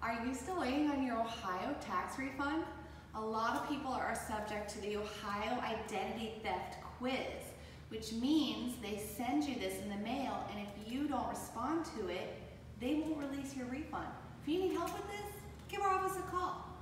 Are you still waiting on your Ohio tax refund? A lot of people are subject to the Ohio identity theft quiz, which means they send you this in the mail, and if you don't respond to it, they won't release your refund. If you need help with this, give our office a call.